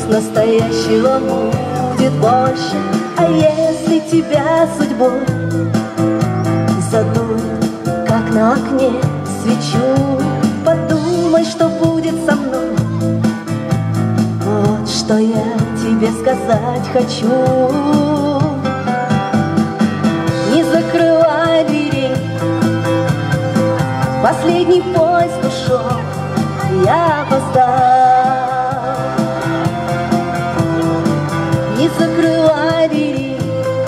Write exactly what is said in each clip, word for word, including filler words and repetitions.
настоящего будет больше. А если тебя судьбой задует, как на окне свечу, подумай, что будет со мной. Вот что я тебе сказать хочу. Не закрывай двери, последний поезд ушел, я опоздал. Не закрывай двери,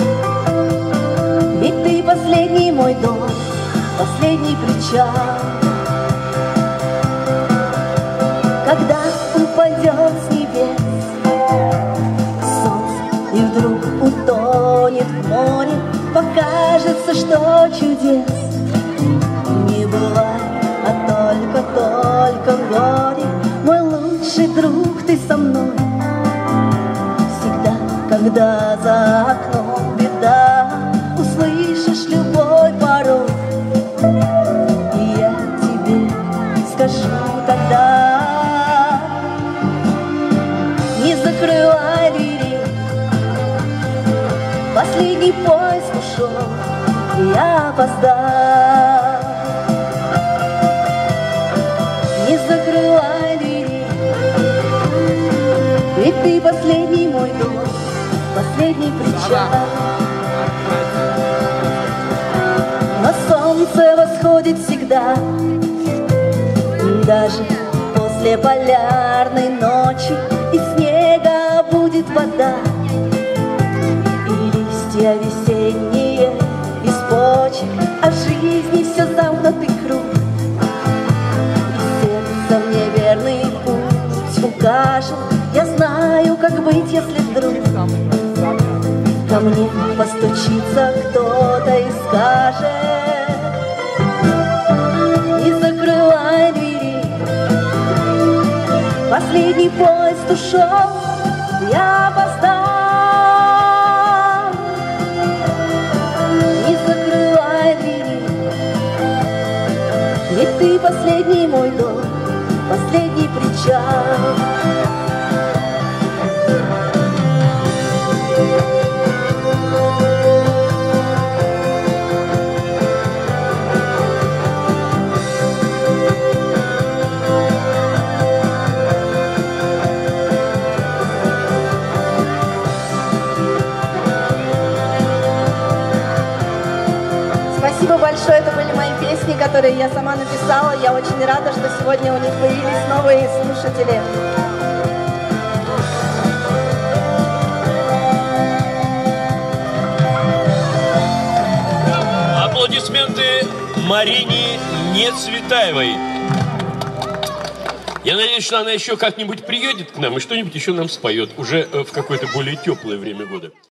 ведь ты последний мой дом, последний причал. Когда упадет с небес солнце и вдруг утонет в море, покажется, что чудес не бывает, а только-только в горе. Мой лучший друг, ты со мной всегда, когда за окном беда, услышишь любой порой, и я тебе скажу тогда. Не закрывай двери, последний поезд ушел, я опоздал. Не закрывай двери, ведь ты последний мой дом, последний причал. Но солнце восходит всегда, даже после полярной ночи, и снега будет вода, и листья весенние из почек, а в жизни все замкнутый круг. И сердце мне верный путь укажет, я знаю, как быть, если вдруг ко мне постучится кто-то и скажет: не закрывай двери, последний поезд ушел, я опоздал. Не закрывай двери, ведь ты последний мой дом, последний причал. Спасибо большое, это были мои песни, которые я сама написала. Я очень рада, что сегодня у них появились новые слушатели. Аплодисменты Марине Нецветаевой. Я надеюсь, что она еще как-нибудь приедет к нам и что-нибудь еще нам споет, уже в какое-то более теплое время года.